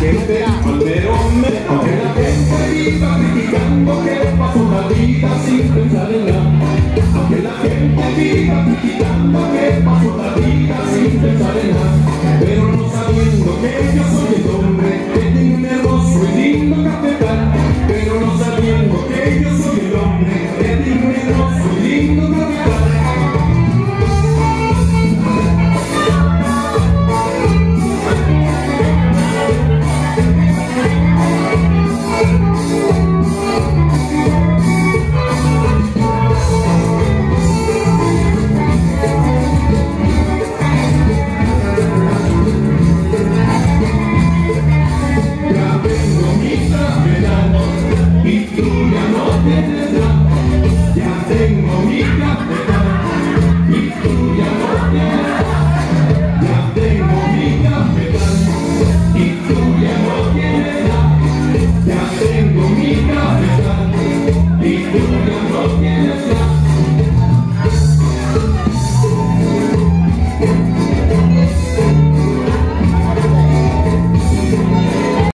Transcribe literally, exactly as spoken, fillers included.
gente al mero mero. Que la gente viva criticando que pasó la vida sin pensar en nada. Que la gente viva criticando que pasó la vida sin pensar en nada. Pero no sabiendo que yo soy el hombre